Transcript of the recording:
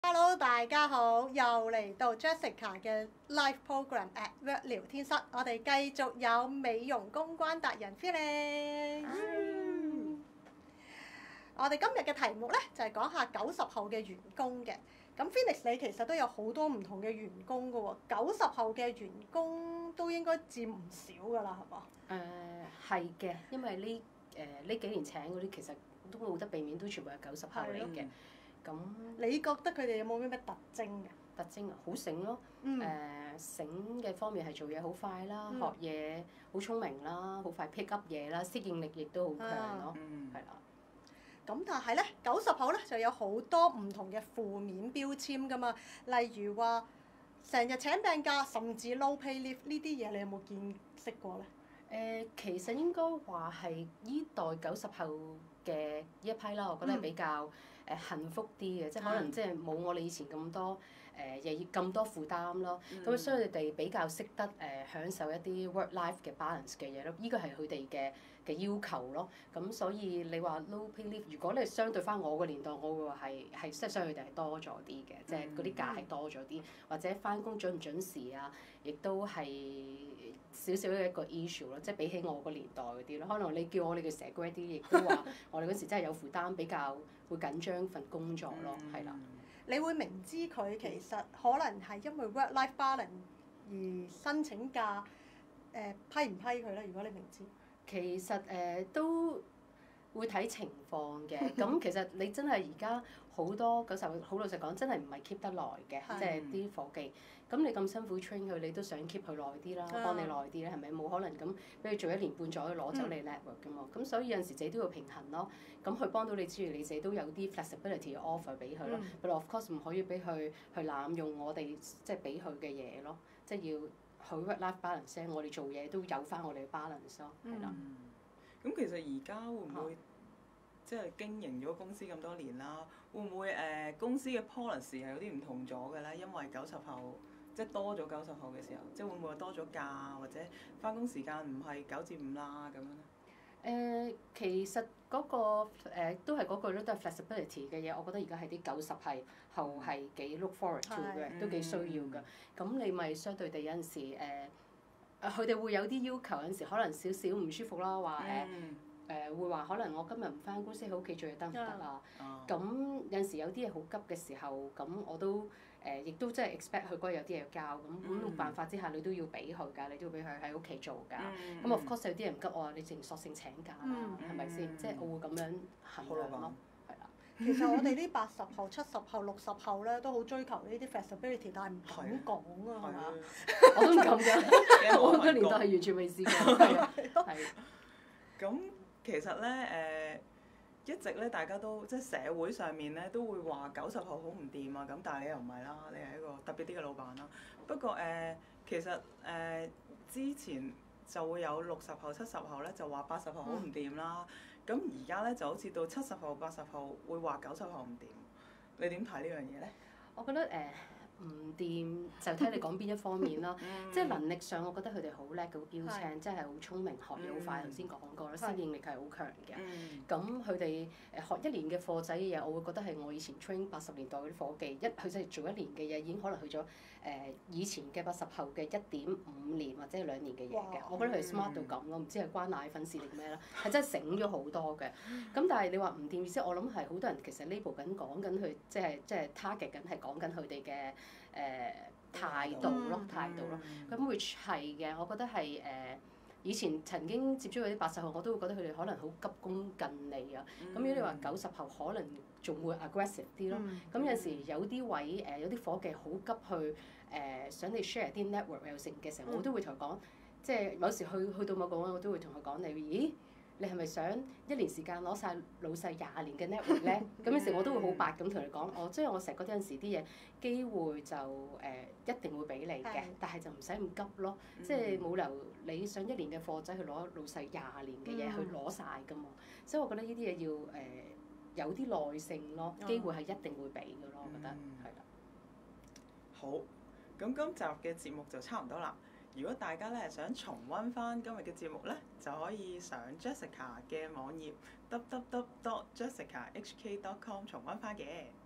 Hello，大家好，又嚟到 Jessica 嘅 live program at Work 聊天室，我哋繼續有美容公關達人 Felix。我哋今日嘅題目咧就係講下90後嘅員工嘅。咁 Felix 你其實都有好多唔同嘅員工㗎喎，90後嘅員工都應該佔唔少㗎啦，係嘛？ 係嘅，因為呢幾年請嗰啲其實都冇得避免，都全部係90後嚟嘅。咁你覺得佢哋有冇咩特徵嘅？ 特徵啊，好醒咯。醒嘅方面係做嘢好快啦，學嘢好聰明啦，好快 pick up 嘢啦，適應力亦都好強咯，係啦。 咁但係咧，90後咧就有好多唔同嘅負面標籤㗎嘛，例如話成日請病假，甚至 low pay leave 呢啲嘢，你有冇見識過咧？ 其實應該話係依代90後嘅呢一批啦，我覺得係比較幸福啲嘅，即係可能即係冇我哋以前咁多又要咁多負擔咯。咁所以佢哋比較識得享受一啲 work-life 嘅 balance 嘅嘢咯。依個係佢哋嘅要求咯。咁所以你話 low pay leave，如果你相對翻我個年代，我會話係即係相對佢哋係多咗啲嘅，即係嗰啲假係多咗啲，或者翻工準唔準時啊，亦都係少少嘅一個 issue 咯。即係比起我個年代嗰啲咯，可能你叫我哋嘅社 grad 啲，亦都話我哋嗰時真係有負擔，比較會緊張份工作咯，係啦。 你會明知佢其實可能係因為 work-life balance 而申請假，批唔批佢咧？如果你明知， 其實都會睇情況嘅。咁其實你真係而家好多90後，好老實講，真係唔係 keep 得耐嘅，即係啲伙計。咁你咁辛苦 train 佢，你都想 keep 佢耐啲啦，幫你耐啲咧，係咪？冇可能咁俾佢做1年半載攞走你 network 㗎嘛。咁所以有陣時自己都要平衡咯。咁佢幫到你之餘，你自己都有啲 flexibility offer 俾佢咯。But of course 唔可以俾佢去濫用我哋即係俾佢嘅嘢咯。即係要佢 work-life balance，我哋做嘢都有翻我哋嘅 balance 咯，係啦。 咁其實而家會唔會即係經營咗公司咁多年啦？會唔會公司嘅 policy 係有啲唔同咗嘅咧？因為90後即係多咗90後嘅時候，即係會唔會多咗假或者翻工時間唔係9至5啦咁樣咧？ 其實嗰個都係嗰句咯，都係 flexibility 嘅嘢。我覺得而家係啲90後係幾 look forward to 嘅，都幾需要㗎。咁你咪相對地有陣時佢哋會有啲要求，有陣時可能少少唔舒服啦，話會話可能我今日唔翻公司喺屋企做嘢得唔得啊？咁有陣時有啲嘢好急嘅時候，咁我都亦都即係 expect 佢嗰日有啲嘢要交，咁冇辦法之下你都要俾佢㗎，你都要俾佢喺屋企做㗎。咁 of course 有啲人唔急，我話你淨索性請假啦，係咪先？即係我會咁樣衡量咯，係啦。 其實我哋呢80後、70後、60後咧都好追求呢啲 flexibility，但係唔敢講啊，係嘛？ 我都唔敢㗎，我個年代係完全未試過，係。 咁其實咧一直咧大家都即係社會上面咧都會話90後好唔掂啊，咁但係你又唔係啦，你係一個特別啲嘅老闆啦。不過其實之前就會有60後、70後咧就話80後好唔掂啦。咁而家咧就好似到70後、80後會話90後唔掂，你點睇呢樣嘢咧？ 我覺得唔掂就睇你講邊一方面啦。即係能力上，我覺得佢哋好叻嘅標青，即係好聰明，學嘢好快。頭先講過啦，適應力係好強嘅。咁佢哋學1年嘅課仔嘅嘢，我會覺得係我以前 train 80年代嗰啲伙計，佢就係做1年嘅嘢，已經可能去咗以前嘅80後嘅1.5年或者係2年嘅嘢嘅。我覺得佢 smart 到咁咯，唔知係關奶粉事定咩啦，係真係醒咗好多嘅。咁但係你話唔掂意思，我諗係好多人其實 label 緊講緊佢，即係 target 緊係講緊佢哋嘅態度咯，咁 which 係嘅，我覺得係以前曾經接觸嗰啲80後，我都會覺得佢哋可能好急功近利啊。咁如果你話90後，可能仲會 aggressive 啲咯。咁有時有啲位有啲伙計好急去想你 share 啲 network 有成嘅時候，我都會同佢講，即係有時去到某個位，我都會同佢講咦？你係咪想1年時間攞晒老細20年嘅 network 咧？咁有時我都會好白咁同你講，即係我成日覺得有陣時啲嘢機會就一定會俾你嘅，但係就唔使咁急咯。即係冇理由你上1年嘅課仔去攞老細20年嘅嘢去攞晒㗎嘛。所以我覺得呢啲嘢要有啲耐性咯，機會係一定會俾㗎咯。我覺得係啦。 好，咁今集嘅節目就差唔多啦。如果大家咧想重溫翻今日嘅節目咧，就可以上 Jessica 嘅網頁www.jessicahk.com 重溫翻嘅。